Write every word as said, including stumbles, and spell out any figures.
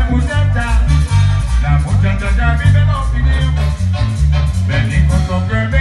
muchacha, la muchacha ya vive los pininos, me dijo sobre